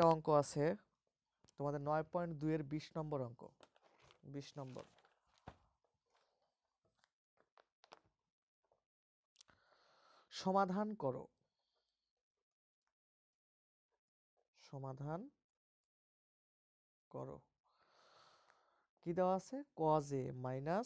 অঙ্ক আছে তোমাদের 9.2 এর 20 নম্বর অঙ্ক। 20 নম্বর, সমাধান করো। সমাধান করো। কি দেওয়া আছে? cos a minus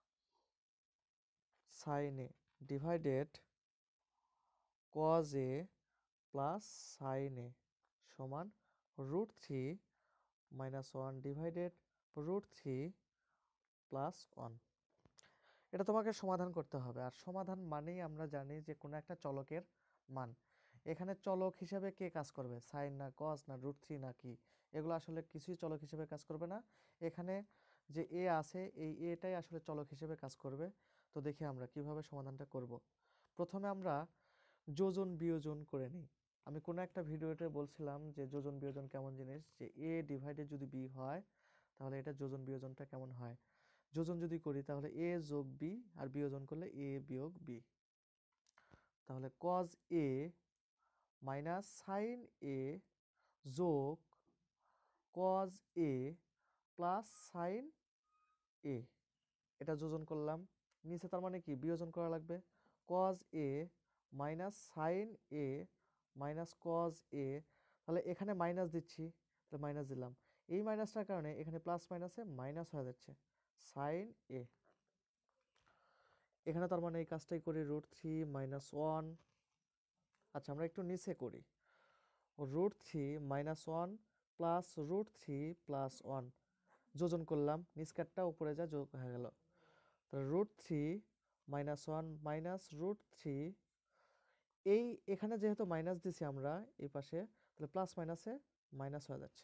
sin a divided cos a plus sin a সমান √3 মাইনাস 1 ডিভাইডেড √3 প্লাস 1। এটা তোমাকে সমাধান করতে হবে। আর সমাধান মানেই আমরা জানি যে কোনো একটা চলকের মান। এখানে চলক হিসেবে কে কাজ করবে? সাইন না কস না √3 না কি? এগুলো আসলে কিছুই চলক হিসেবে কাজ করবে না। এখানে যে এ আছে এই এটাই আসলে চলক হিসেবে কাজ করবে। তো দেখি আমরা কিভাবে সমাধানটা করব। প্রথমে আমরা যোজন বিয়োজন করে নিই। আমি কোনো একটা ভিডিওতে বলছিলাম যে যোজন বিয়োজন কেমন জিনিস, যে এ ডিভাইডে যদি বি হয় তাহলে এটা যোজন বিয়োজনটা কেমন হয়। যোজন যদি করি তাহলে এ যোগ বি, আর বিয়োজন করলে এ বিয়োগ বি। তাহলে cos a minus sine a যোগ cos a plus sine a, এটা যোজন করলাম। নিচে তার মানে কি বিয়োজন করা লাগবে। cos a minus sine a minus cos a, তাহলে এখানে মাইনাস দিচ্ছি, তাহলে মাইনাস দিলাম। এই মাইনাসটার কারণে এখানে প্লাস মাইনাসে মাইনাস হয়ে যাচ্ছে সাইন এ। এখানে তার মানে এই কাজটাই করি, √3 মাইনাস 1। আচ্ছা আমরা একটু নিচে করি, √3 মাইনাস 1 প্লাস √3 প্লাস 1 যোজন করলাম, নিচকারটা উপরে যা যোগ হয়ে গেল। তাহলে √3 মাইনাস 1 মাইনাস √3, এই এখানে যেহেতু মাইনাস দিছি আমরা এই পাশে, তাহলে প্লাস মাইনাসে মাইনাস হয়ে যাচ্ছে।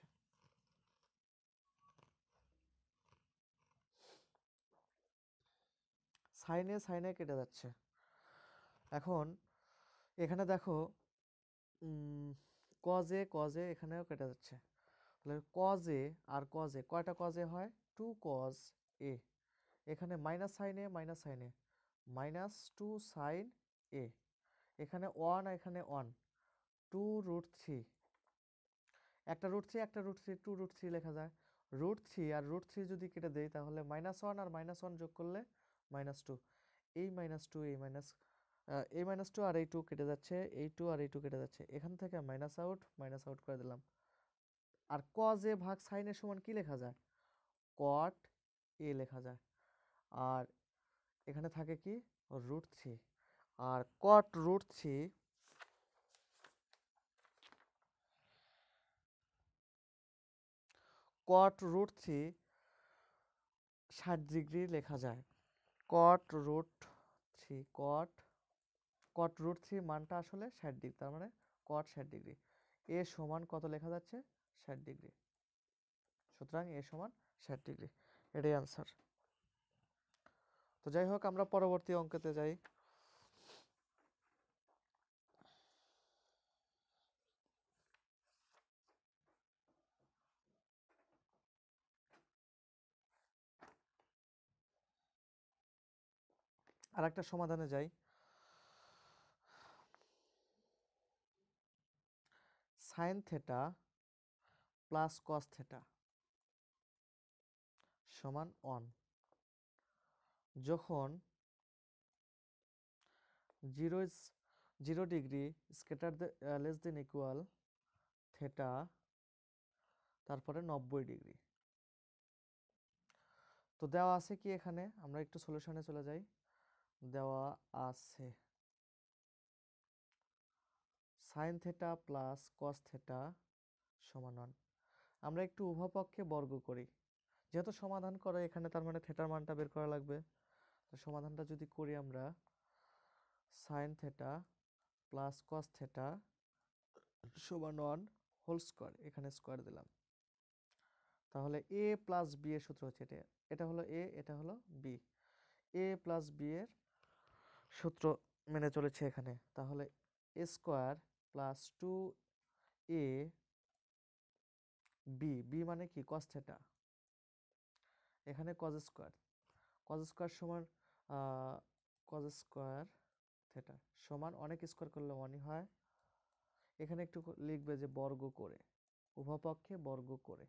সাইনে কেটে যাচ্ছে। এখন এখানে দেখো cos a এখানেও কেটে যাচ্ছে। তাহলে cos a R cos a, কয়টা cos a হয়? 2 cos a। এখানে minus sine a minus 2 sine a, এখানে 1 এখানে 1, 2√3, একটা √3 একটা √3, 2√3 লেখা যায়। √3 আর √3 যদি কেটে দেই তাহলে -1 আর -1 যোগ করলে -2। এই -2 এই -2 আর এই 2 কেটে যাচ্ছে, এই 2 আর এই 2 কেটে যাচ্ছে, এখান থেকে মাইনাস আউট করে দিলাম। আর cos a ভাগ sin a সমান কি লেখা যায়? cot a লেখা যায়। আর এখানে থাকে কি? √3। আর cot √3 60 ডিগ্রি লেখা যায়। cot √3 মানটা আসলে 60 ডিগ্রি, তার মানে cot 60 ডিগ্রি। এ সমান কত লেখা যাচ্ছে? 60 ডিগ্রি। সুতরাং এ সমান 60 ডিগ্রি, এটাই আনসার। তো যাই হোক আমরা পরবর্তী অঙ্কতে যাই। আর একটা সমাধানে যাই। Sine theta plus cos theta সমান 1 যখন 0 ডিগ্রি স্কেটার লেস দেন ইকুয়াল থেটা তারপরে 90 ডিগ্রি। তো দেওয়া আছে কি এখানে, আমরা একটু সলিউশনে চলে যাই। দেওয়া আছে sine theta plus cos theta সমান 1। আমরা একটু উভয়পক্ষে বর্গ করি, যেহেতু সমাধান করে এখানে তার মানে থেটার মানটা বের করা লাগবে। তো সমাধানটা যদি করি আমরা, sine theta plus cos theta সমান 1 হোল স্কোয়ার, এখানে স্কোয়ার দিলাম। তাহলে এ প্লাস বি এর সূত্র হচ্ছে এটা, এটা হলো এ এটা হলো বি। এ প্লাস বি এর সূত্র মেনে চলেছে এখানে। তাহলে a square plus 2 a b, b মানে কি? কস থেটা, এখানে কজ স্কোয়ার সমান কজ স্কোয়ার থেটা সমান, অনেক স্কোয়ার করলে 1ই হয়। এখানে একটু লিখবে যে বর্গ করে, উভয়পক্ষে বর্গ করে।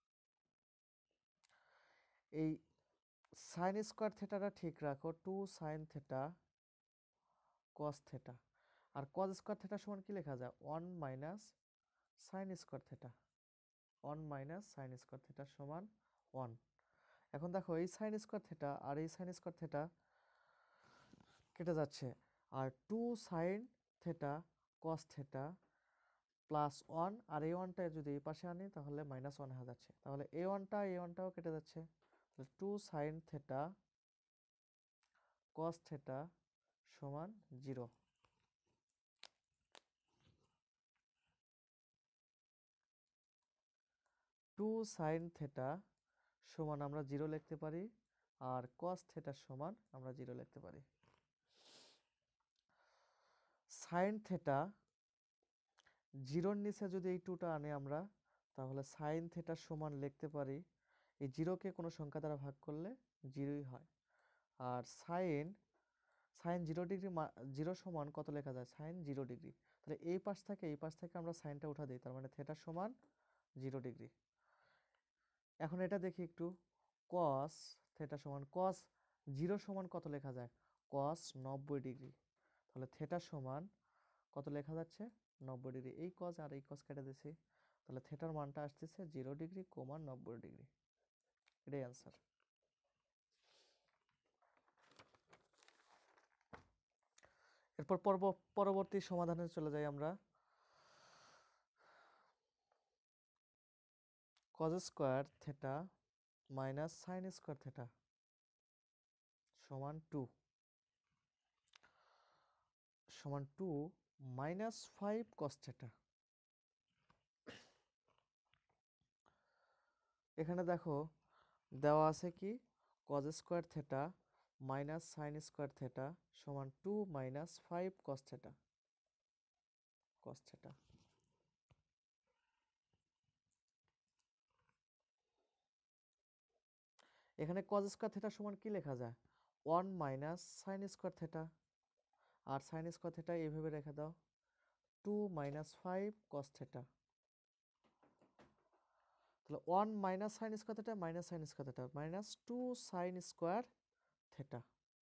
এই সাইন স্কোয়ার থেটাটা ঠিক রাখো, 2 সাইন থেটা কস থেটা। আর কস স্কোয়ার থেটা সমান কি লেখা যায়? 1 minus sine square theta. 1 minus sine square theta সমান 1। এখন দেখো এই সাইন স্কোয়ার থেটা আর এই সাইন স্কোয়ার থেটা কেটে যাচ্ছে, আর 2 sine theta cos theta plus 1, আর এই 1টা যদি এই পাশে আনি তাহলে মাইনাস 1 হয়ে যাচ্ছে, তাহলে এই 1টাও কেটে যাচ্ছে। 2 সাইন থেটা কস থেটা সমান 0। 2 সাইন থেটা সমান আমরা 0 লিখতে পারি, আর কস থেটার সমান আমরা 0 লিখতে পারি। সাইন থেটা 0-র নিচে যদি এই 2টা আনি আমরা, তাহলে সাইন থেটার সমান লিখতে পারি, এই 0কে কোনো সংখ্যা দ্বারা ভাগ করলে 0ই হয়। আর সাইন 0 ডিগ্রি 0 সমান কত লেখা যায়? Sine 0 degree. তাহলে এই পাশ থেকে আমরা সাইনটা উঠা দিই, তার মানে থেটা সমান 0 ডিগ্রি। এখন এটা দেখি একটু, কস থেটা সমান কস 0 সমান কত লেখা যায়? কস 90 ডিগ্রি। তাহলে থেটা সমান কত লেখা যাচ্ছে? 90 ডিগ্রি। এই কস আর এই কস কেটে দিছি, তাহলে থেটার মানটা আসতেছে 0 ডিগ্রি, 90 ডিগ্রি। এটাই অ্যান্সার। এরপর পরবর্তী সমাধানে চলে যাই আমরা। Cos square theta minus sine square theta সমান 2 মাইনাস 5 কস থেটা। এখানে দেখো দেওয়া আছে কি, cos square theta minus sine square theta সমান 2 মাইনাস 5 কস থেটা। এখানে কজ স্কোয়ার থেটা সমান কি লেখা যায়? 1 মাইনাস সাইন স্কোয়ার থেটা, আর সাইন স্কোয়ার থেটা এইভাবে রেখে দাও, 2 মাইনাস 5 কস থেটা। তাহলে 1 minus sine square theta minus sine square theta minus 2 sine square theta.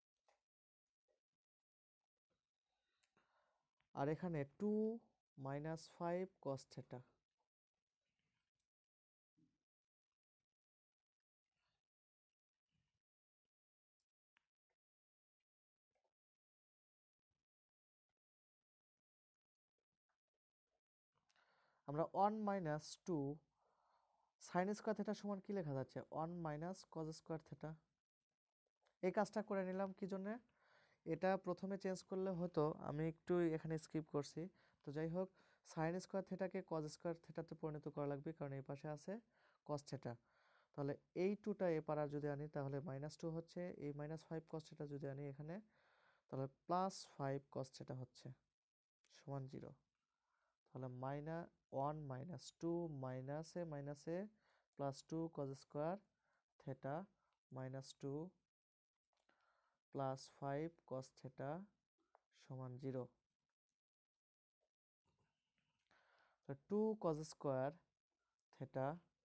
আর এখানে 2 মাইনাস 5 কস থেটা। আমরা 1 মাইনাস 2 সাইন স্কোয়ার থেটা সমান কি লেখা যাচ্ছে? 1 মাইনাস কজ স্কোয়ার থেটা। এই কাজটা করে নিলাম কি জন্যে? এটা প্রথমে চেঞ্জ করলে হতো, আমি একটু এখানে স্কিপ করছি। তো যাই হোক, সাইন স্কোয়ার থেটাকে কজ স্কোয়ার থেটাতে পরিণত করা লাগবে, কারণ এই পাশে আছে কস থেটা। তাহলে এই 2টা এ পারা যদি আনি তাহলে -2 হচ্ছে, এই -5 কস থেটা যদি আনি এখানে তাহলে +5 কস থেটা হচ্ছে সমান 0। তাহলে -1 -2 মাইনাসে +2 cos square theta -2 +5 cos theta সমান 0। 2 কজ স্কোয়ার থেটা,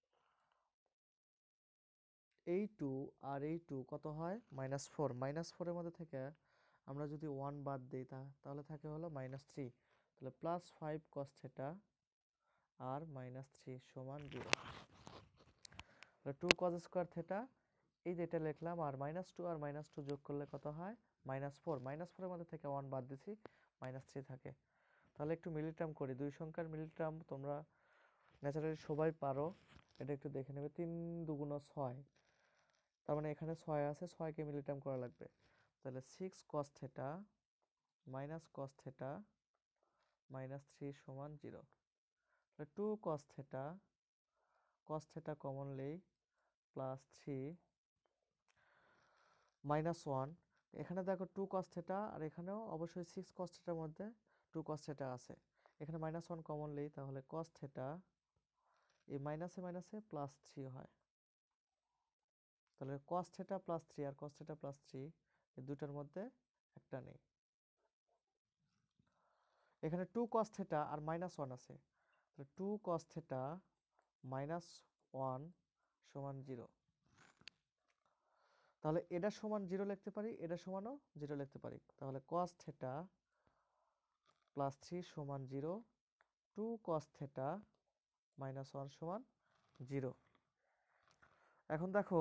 এই 2 আর এই 2 কত হয়? -4। -4-এর মধ্যে থেকে আমরা যদি 1 বাদ দিই তাহলে থাকে হলো -3। তাহলে +5 কস থেটা আর -3 সমান 0। 2 কজ স্কোয়ার থেটা এই যেটা লিখলাম, আর -2 আর -2 যোগ করলে কত হয়? -4। -4-এর মধ্যে থেকে 1 বাদ দিছি, -3 থাকে। তাহলে একটু মিলি টার্ম করি, দুই সংখ্যার মিলি টার্ম তোমরা ন্যাচারালি সবাই পারো, এটা একটু দেখে নেবে। 3 2 6, তার মানে এখানে 6 আছে, 6কে মিলি টার্ম করা লাগবে। তাহলে 6 cos theta minus cos theta -3 সমান 0। তাহলে 2 কস থেটা কমন নেই, +3 -1। এখানে দেখো 2 কস থেটা, আর এখানেও অবশ্যই 6 কস থেটার মধ্যে 2 কস থেটা আছে। এখানে -1 কমন নেই, তাহলে কস থেটা এই মাইনাসে মাইনাসে +3 হয়। তাহলে cos থেটা +3 আর cos থেটা +3 এই দুটার মধ্যে একটা নেই। এখানে 2 cos থেটা আর -1 আছে, তাহলে 2 cos থেটা মাইনাস 1 সমান 0। তাহলে এটা সমান 0 লিখতে পারি, এটা সমানও 0 লিখতে পারি। তাহলে cos থিটা প্লাস 3 সমান 0, 2 cos থিটা মাইনাস 1 সমান 0। এখন দেখো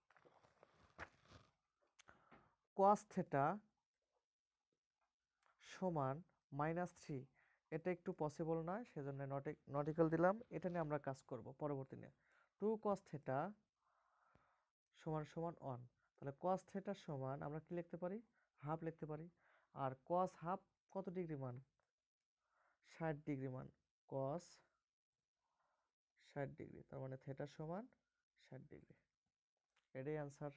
cos থিটা সমান -3, এটা একটু পসিবল নয়, সেজন্য নট ইকুয়াল দিলাম। এটা নিয়ে আমরা কাজ করব পরবর্তী নিয়ে। 2 cos থিটা সমান সমান 1, তাহলে cos থিটা সমান আমরা কি লিখতে পারি, হাফ লিখতে পারি। আর cos হাফ কত ডিগ্রি মান, 60 ডিগ্রি মান, cos 60 ডিগ্রি, তার মানে থিটা সমান 60 ডিগ্রি। এটাই অ্যান্সার।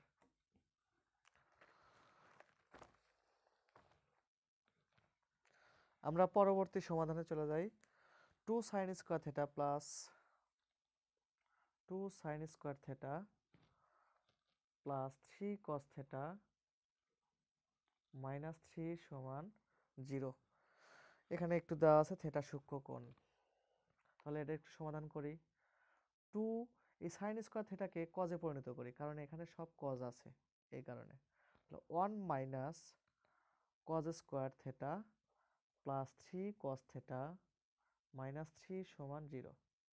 আমরা পরবর্তী সমাধানে চলে যাই। 2 sin square theta plus 2 sin square theta plus 3 cos theta minus 3 সমান 0। এখানে একটু দেওয়া আছে থিটা সূক্ষ্ম কোণ, তাহলে এটা একটু সমাধান করি। 2 এই sin স্কয়ার থিটাকে কজে পরিণত করি, কারণ এখানে সব কজ আছে এই কারণে। 1 minus cos square theta plus 3 cos theta minus 3 সমান 0।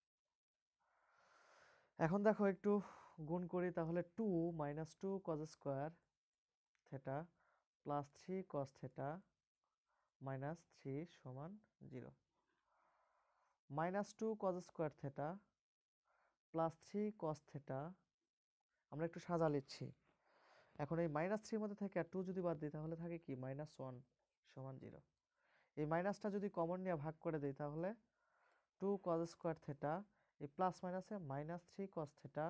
এখন দেখো একটু গুণ করি, তাহলে 2 minus 2 cos square theta plus 3 cos theta minus 3 সমান 0। Minus 2 cos square theta plus 3 cos theta আমরা একটু সাজা লিখছি। এখন এই -3 মধ্যে থেকে 2 যদি বাদ দিই তাহলে থাকে কি -1 সমান 0। এই মাইনাসটা যদি কমন নিয়ে ভাগ করে দিই তাহলে 2 cos স্কয়ার থিটা এই প্লাস মাইনাসে -3 cos থিটা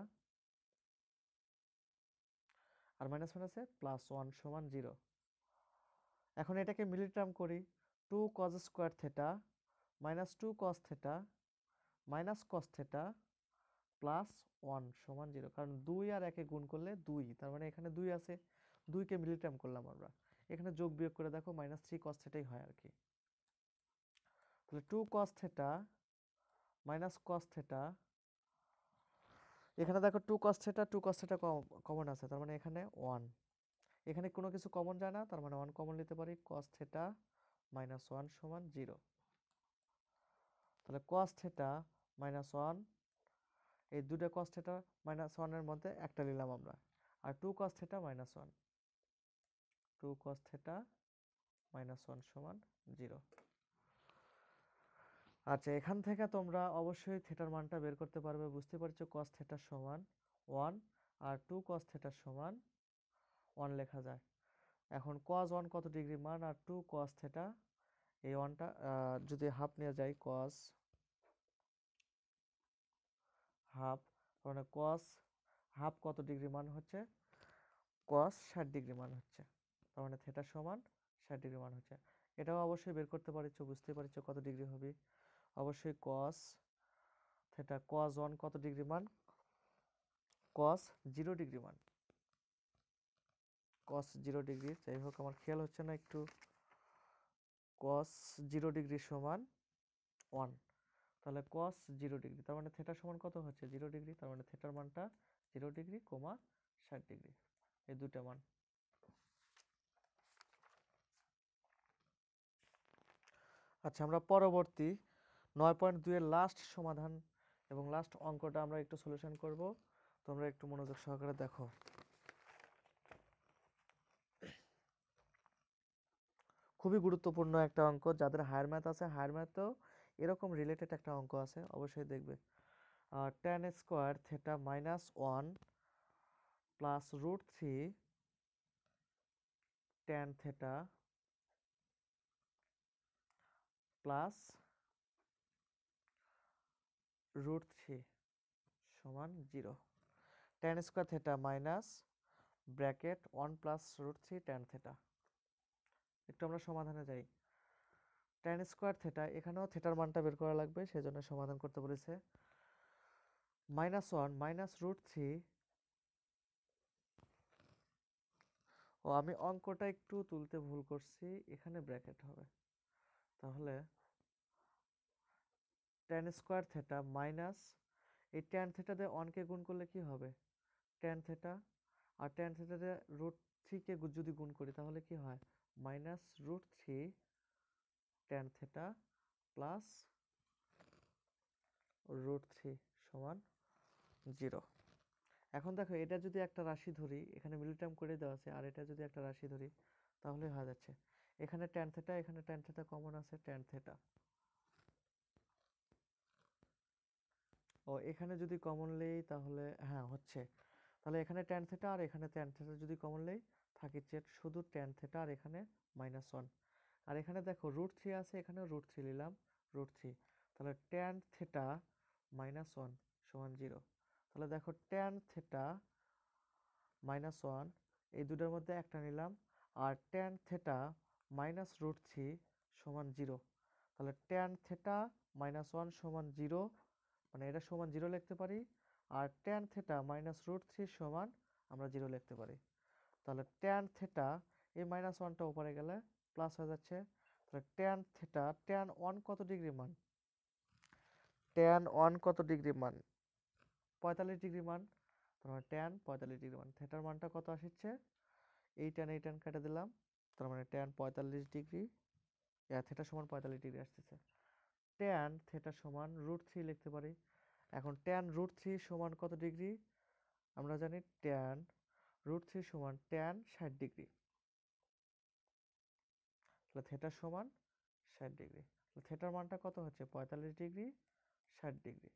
আর মাইনাস মাইনাসে +1 সমান 0। এখন এটাকে মিডল টার্ম করি। 2 cos square theta minus 2 cos theta minus cos theta plus 1 সমান 0, কারণ 2 আর 1 গুণ করলে 2, তার মানে এখানে 2 আছে, 2 কে মিডল টার্ম করলাম আমরা। এখানে যোগ বিয়োগ করে দেখো -3 cos থিটাই হয় আর কি। তাহলে 2 cos theta minus cos theta, এখানে দেখো 2 cos theta 2 cos theta common আছে, তার মানে এখানে 1। এখানে কোনো কিছু কমন যায় না, তার মানে 1 কমন নিতে পারি। cos থিটা মাইনাস 1 সমান 0। তাহলে cos থিটা মাইনাস 1, এই দুটো cos থিটা মাইনাস 1 এর মধ্যে একটা নিলাম আমরা, আর 2 cos theta minus 1, 2 cos theta minus 1 সমান 0। আচ্ছা, এখান থেকে তোমরা অবশ্যই থিটার মানটা বের করতে পারবে। বুঝতে পারছো cos থিটা সমান 1 আর 2 cos থিটা সমান 1 লেখা যায়। এখন cos 1 কত ডিগ্রি মান আর 2 cos থিটা, এই 1টা যদি হাফ নিয়ে যাই cos হাফ, মানে cos হাফ কত ডিগ্রি মান হচ্ছে, cos 60 ডিগ্রি মান হচ্ছে, তার মানে থিটা সমান 60 ডিগ্রি মান হচ্ছে। এটাও অবশ্যই বের করতে পারছো, বুঝতে পারছো কত ডিগ্রি হবে। অবশ্যই cos থিটা cos 1 কত ডিগ্রি মান, cos 0 ডিগ্রি মান, cos 0 ডিগ্রি। যাই হোক আমার খেয়াল হচ্ছে না একটু। cos 0 ডিগ্রি সমান 1, তাহলে cos 0 ডিগ্রি, তার মানে থিটা সমান কত হচ্ছে 0 ডিগ্রি, তার মানে থিটার মানটা 0 ডিগ্রি, 60 ডিগ্রি, এই দুটো মান। আচ্ছা, আমরা পরবর্তী 9.2 এর লাস্ট সমাধান এবং লাস্ট অঙ্কটা আমরা একটু সলিউশন করব। তোমরা একটু মনোযোগ সহকারে দেখো। খুবই গুরুত্বপূর্ণ একটা অঙ্ক, যাদের হায়ার ম্যাথ আছে হায়ার ম্যাথেও এরকম রিলেটেড একটা অঙ্ক আছে, অবশ্যই দেখবে। tan square theta minus 1 plus √3 tan theta plus √3 সমান 0। tan square theta minus bracket 1 plus √3 tan theta. একটু আমরা সমাধানে যাই। tan স্কোয়ার থিটা, এখানেও থিটার মানটা বের করা লাগবে, সেজন্য সমাধান করতে বলেছে। -1 মাইনাস √3, ও আমি অঙ্কটা একটু তুলতে ভুল করছি, এখানে ব্র্যাকেট হবে। তাহলে tan স্কোয়ার থিটা মাইনাস এই ট্যান থিটা দিয়ে 1কে গুণ করলে কি হবে, ট্যান থিটা, আর ট্যান থিটা দিয়ে √3কে যদি গুণ করি তাহলে কি হয়, -√3 ট্যান থিটা প্লাস √3 সমান 0। এখন দেখো এটা যদি একটা রাশি ধরি, এখানে মিডল টার্ম করে দেওয়া আছে, আর এটা যদি একটা রাশি ধরি তাহলে হয়ে যাচ্ছে, এখানে ট্যান থিটা, এখানে ট্যান থিটা কমন আছে, ট্যান থিটা, ও এখানে যদি কমন নেই তাহলে হ্যাঁ হচ্ছে, তাহলে এখানে ট্যান থিটা আর এখানে ট্যান থিটা যদি কমন নেই থাকে শুধু ট্যান থিটা, আর এখানে -1, আর এখানে দেখো √3 আছে, এখানে √3 নিলাম, √3, তাহলে ট্যান থিটা -1 সমান 0। তাহলে দেখো ট্যান থিটা -1, এই দুটোর মধ্যে একটা নিলাম, আর ট্যান থিটা -√3 সমান 0। তাহলে ট্যান থিটা -1 সমান 0, মানে এটা সমান 0 লিখতে পারি, আর ট্যান থিটা -√3 সমান আমরা 0 লিখতে পারি। তাহলে ট্যান থিটা, এই -1টা উপরে গেলে প্লাস হয়ে যাচ্ছে, তাহলে ট্যান থিটা, ট্যান 1 কত ডিগ্রি মান, ট্যান 1 কত ডিগ্রি মান, 45 ডিগ্রি মান, তার মানে ট্যান 45 ডিগ্রি মান, থিটার মানটা কত আসছে, এই ট্যান কেটে দিলাম, তার মানে ট্যান 45 ডিগ্রি, থিটা সমান 45 ডিগ্রি আসতেছে। ট্যান থিটা সমান √3 লিখতে পারি। এখন ট্যান √3 সমান কত ডিগ্রি, আমরা জানি ট্যান √3 সমান ট্যান 60 ডিগ্রি, তাহলে থিটা সমান 60 ডিগ্রি, থিটার মানটা কত হচ্ছে 45 ডিগ্রি 60 ডিগ্রি,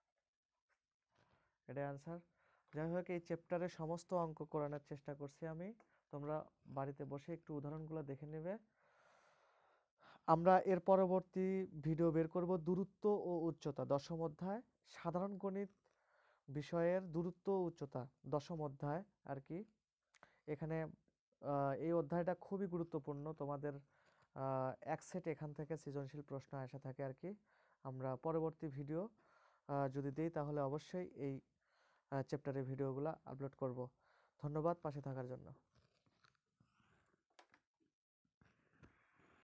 এটাই আনসার। যাই হোক, এই চ্যাপ্টারে সমস্ত অঙ্ক করানোর চেষ্টা করছি আমি, তোমরা বাড়িতে বসে একটু উদাহরণগুলো দেখে নেবে। আমরা এর পরবর্তী ভিডিও বের করব দূরত্ব ও উচ্চতা, দশম অধ্যায়, সাধারণ গণিত বিষয়ের দূরত্ব ও উচ্চতা, দশম অধ্যায় আর কি। এখানে এই অধ্যায়টা খুবই গুরুত্বপূর্ণ, তোমাদের এক সেট এখান থেকে সৃজনশীল প্রশ্ন আসা থাকে আর কি। আমরা পরবর্তী ভিডিও যদি দিই তাহলে অবশ্যই এই চ্যাপ্টারের ভিডিওগুলো আপলোড করব। ধন্যবাদ পাশে থাকার জন্য।